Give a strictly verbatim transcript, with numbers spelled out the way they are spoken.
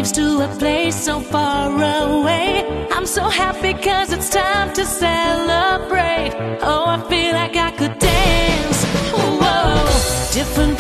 waves to a place so far away. I'm so happy cause it's time to celebrate. Oh, I feel like I could dance. Whoa, different